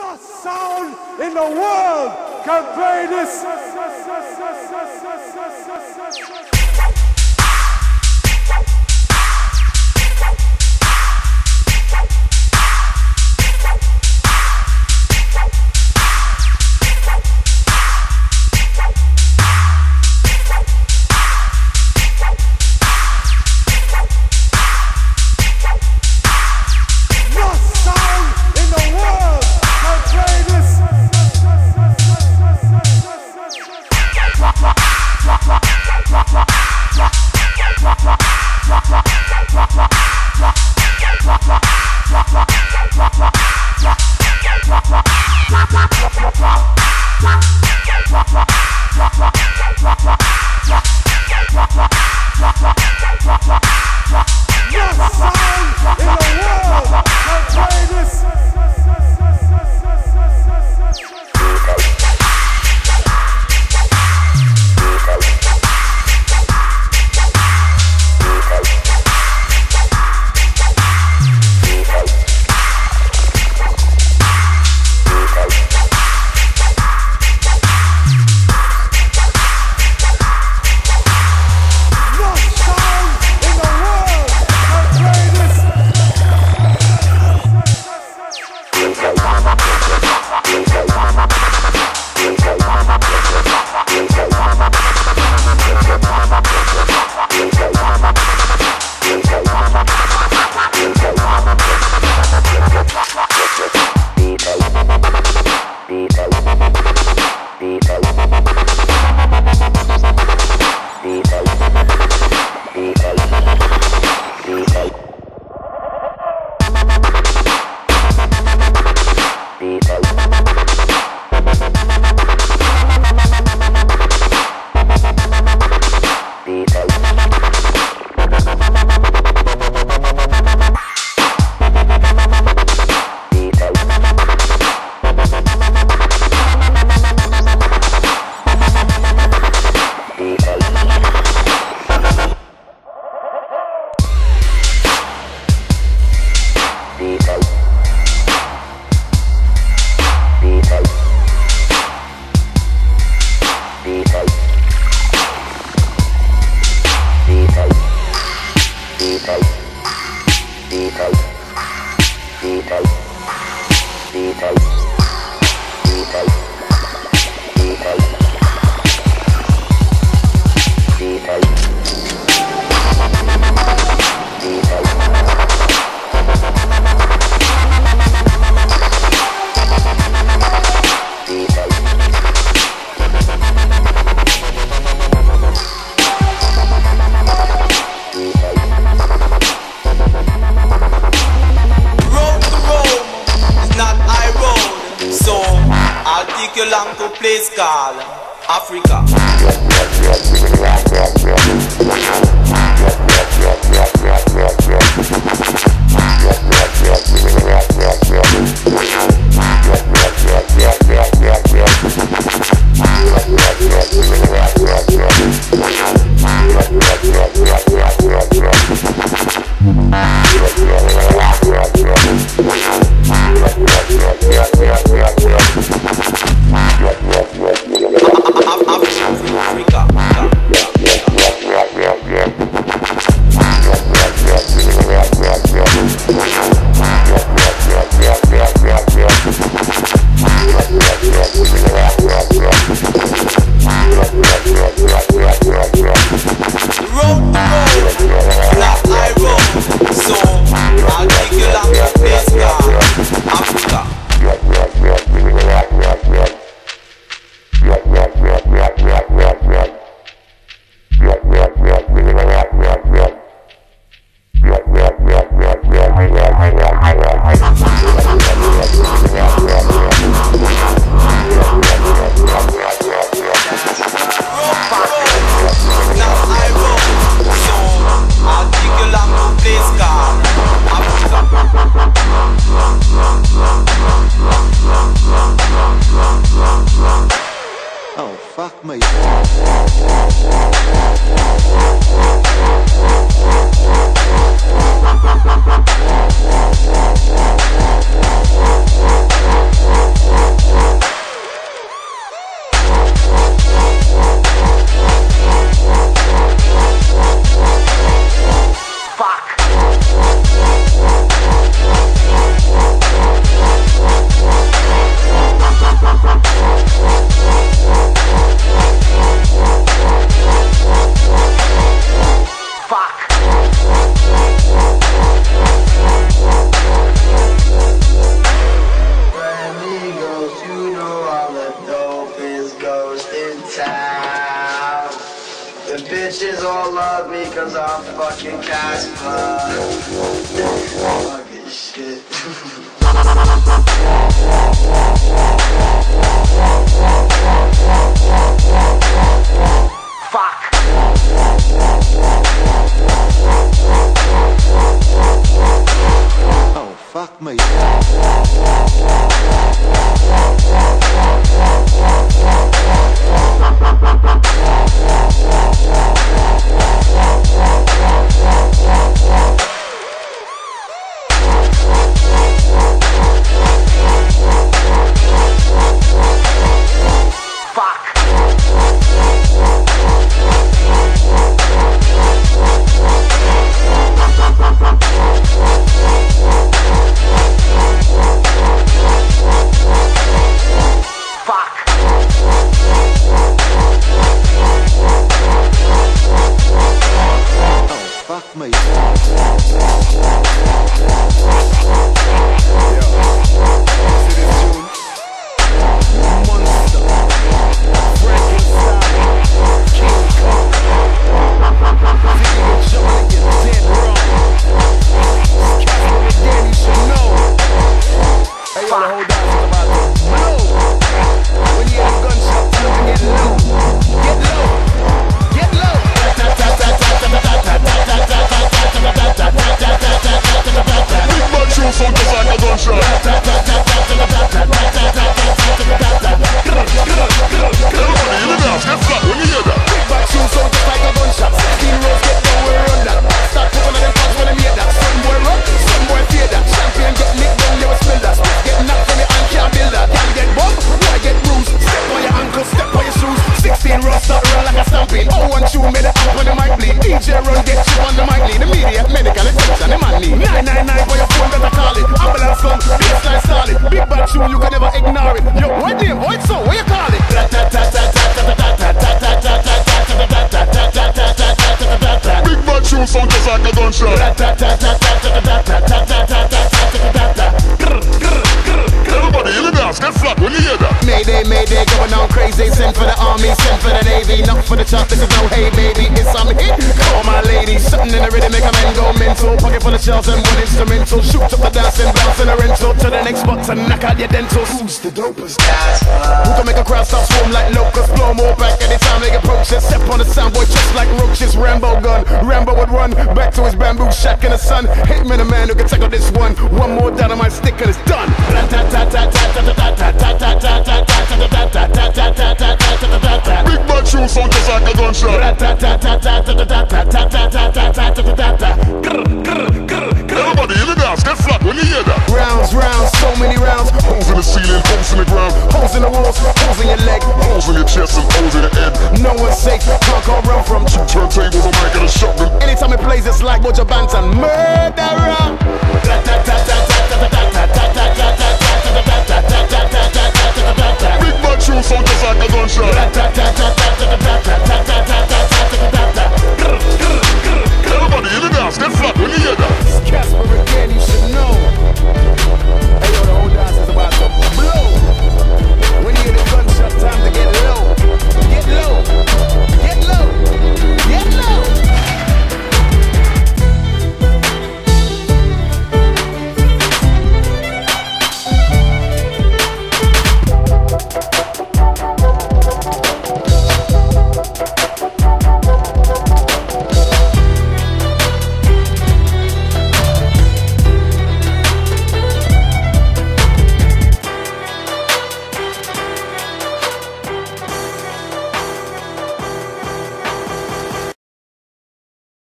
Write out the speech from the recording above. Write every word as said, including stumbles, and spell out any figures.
No sound in the world can play this. Africa. bitches all love me cause I'm fucking Casper. Fucking shit. Fuck. Oh, fuck me. Fuck me. You can never ignore it. Yo, what name? What so? What you call it? Big bad tune sound just like a gunshot. Everybody in the dance, get flat when you hear that. Mayday, mayday, going on crazy. Send for the army, send for the navy. Not for the chop, this is no hey baby. It's some hit. Call my lady. Something in the rhythm make a man go mental. Pocket full of shells and one instrumental. Shoot up the dance and bounce in a rental. To the next spot to knock out your dentals. Who's the dopest? Who can make a crowd stop swarm like locusts? Blow more back anytime they approach us. Step on the sound boy just like roaches. Rambo gun. Rambo would run back to his bamboo shack in the sun. Hit me the man who can tackle this one. One more down on my stick and it's done. Big bad tune sound just like a gunshot. Everybody in the dance, get flat when you hear that. Rounds, rounds, so many rounds. Holes in the ceiling, holes in the ground. Holes in the walls, holes in your leg. Holes in your chest and holes in the head. No one's safe, can't go run from two turntables, I might get a shotgun. Anytime it plays, it's like Roger Banton. Murderer.